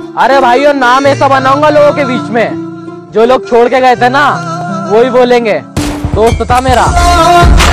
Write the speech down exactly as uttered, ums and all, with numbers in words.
अरे भाइयों, नाम ऐसा बनाऊंगा लोगों के बीच में, जो लोग छोड़ के गए थे ना, वो ही बोलेंगे दोस्त था मेरा।